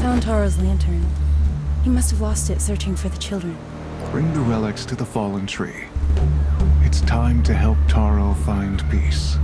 found Taro's lantern. He must have lost it searching for the children. Bring the relics to the fallen tree. It's time to help Taro find peace.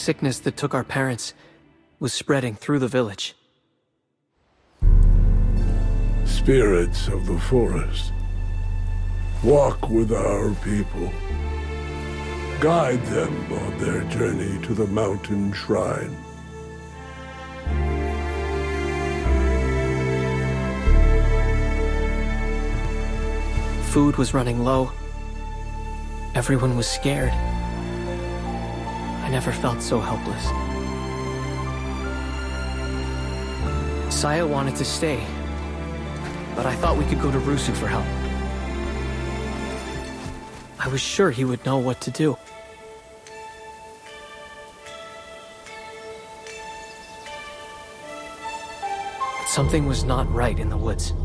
sickness that took our parents was spreading through the village. Spirits of the forest, walk with our people. Guide them on their journey to the mountain shrine. Food was running low. Everyone was scared. I never felt so helpless. Saya wanted to stay, but I thought we could go to Rusu for help. I was sure he would know what to do. But something was not right in the woods.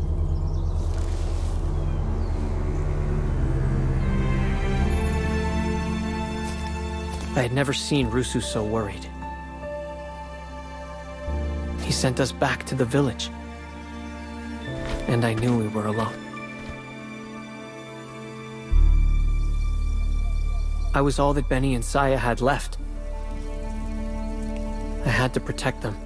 I had never seen Rusu so worried. He sent us back to the village, and I knew we were alone. I was all that Benny and Saya had left. I had to protect them.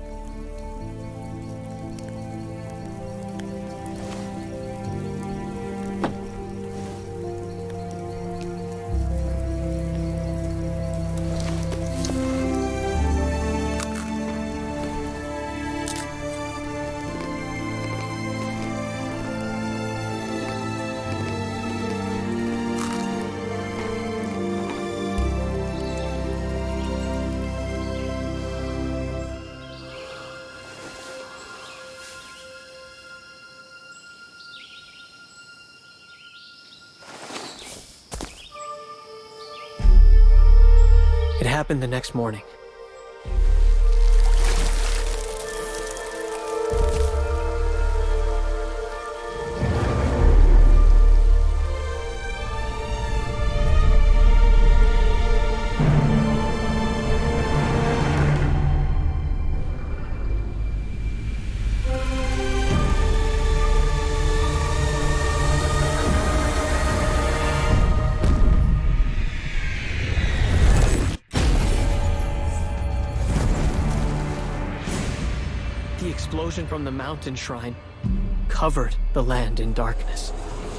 It happened the next morning. The explosion from the mountain shrine covered the land in darkness.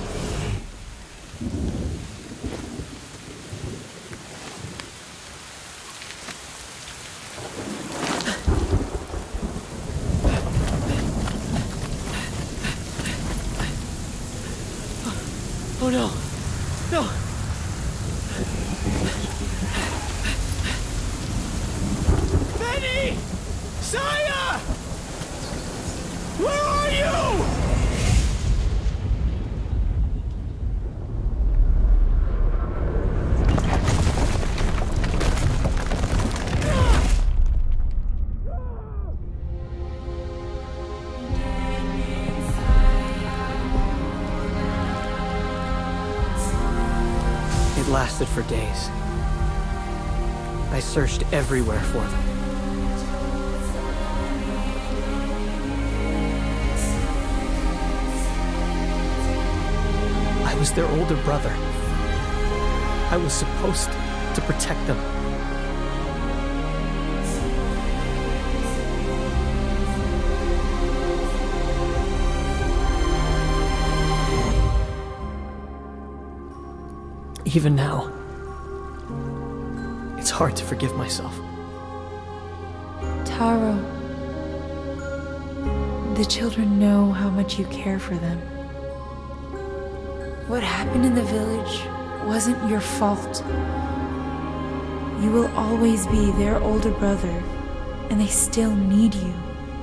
Oh no! No! Benny! Saya! Where are you? It lasted for days. I searched everywhere for them. I was their older brother. I was supposed to protect them. Even now, it's hard to forgive myself. Taro, the children know how much you care for them. What happened in the village wasn't your fault. You will always be their older brother, and they still need you.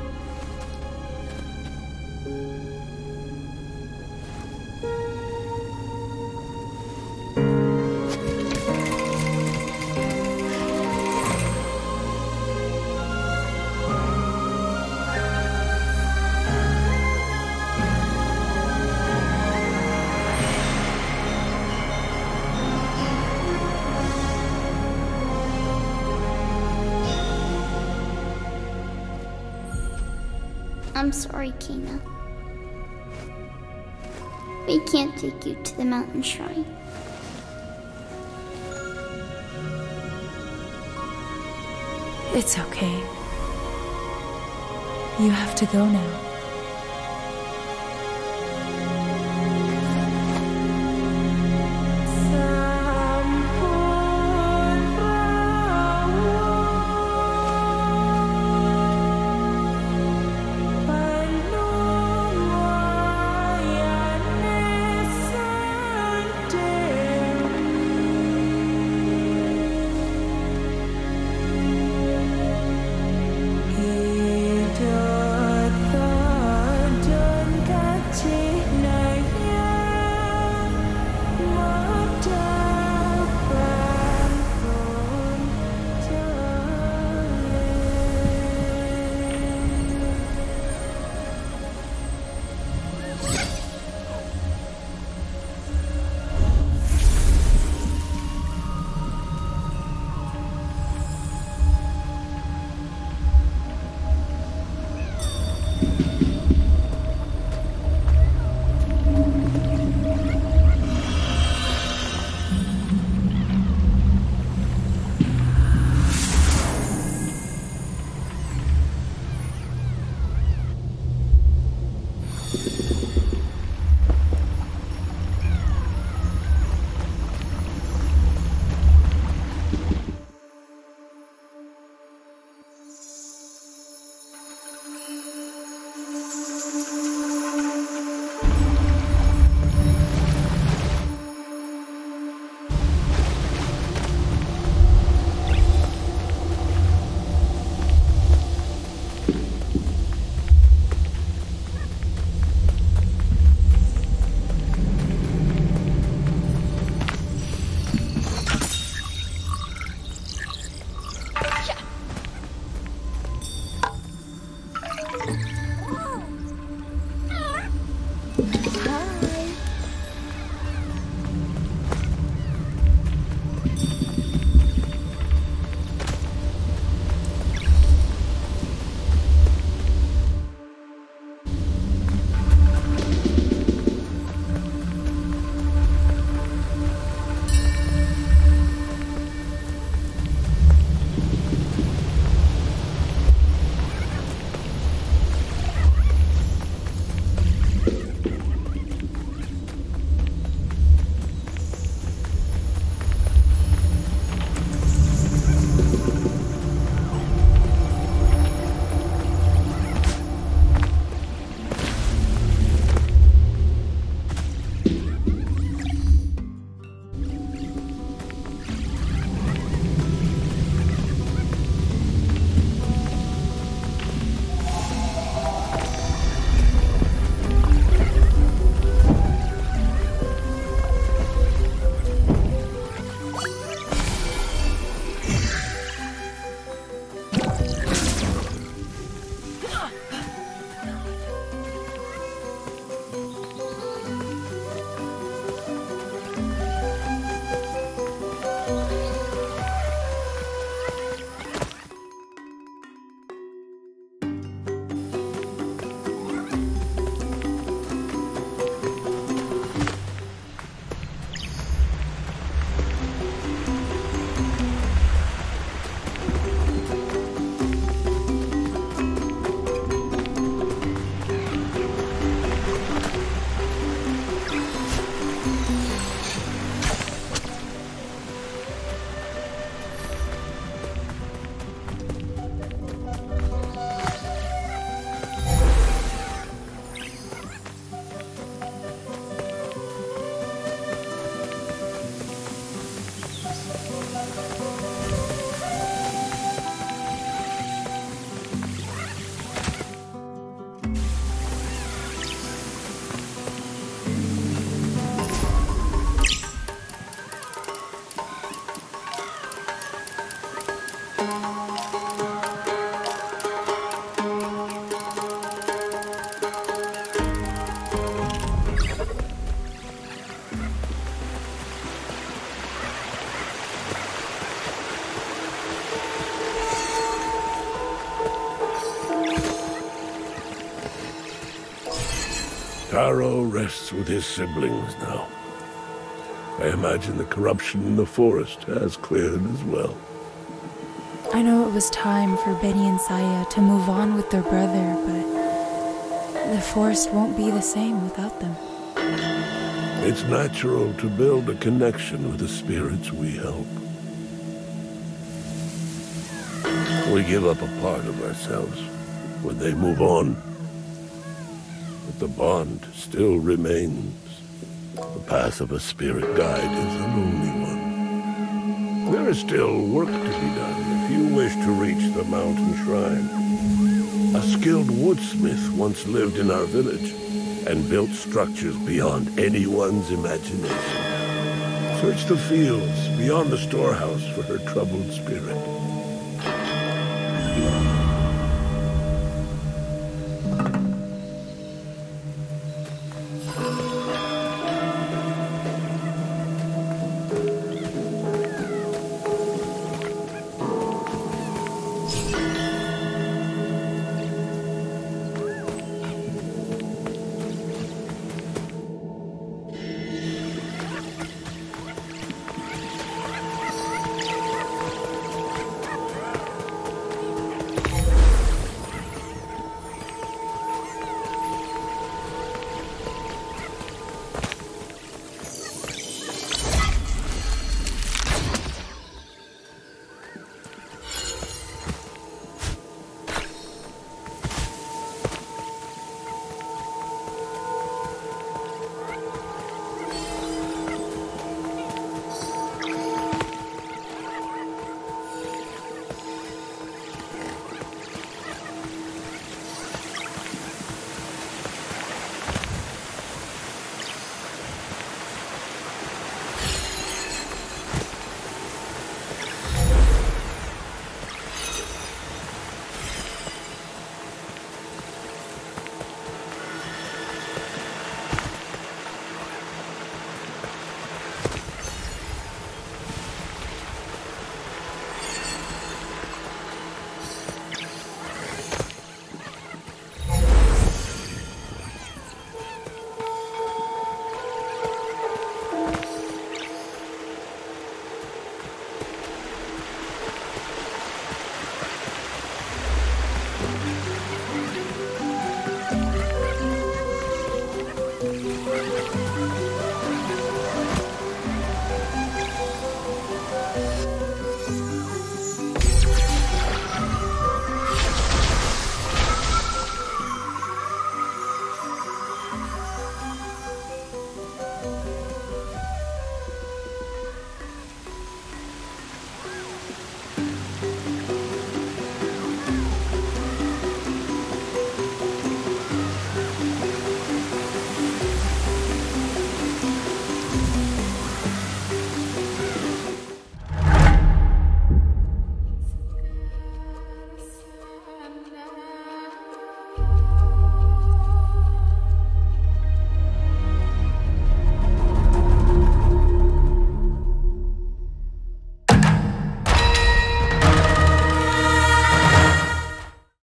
I'm sorry, Kina. We can't take you to the mountain shrine. It's okay. You have to go now. Taro rests with his siblings now. I imagine the corruption in the forest has cleared as well. I know it was time for Betty and Saya to move on with their brother, but the forest won't be the same without them. It's natural to build a connection with the spirits we help. We give up a part of ourselves when they move on. But the bond still remains. The path of a spirit guide is a lonely one. There is still work to be done if you wish to reach the mountain shrine. A skilled woodsmith once lived in our village and built structures beyond anyone's imagination. Search the fields beyond the storehouse for her troubled spirit.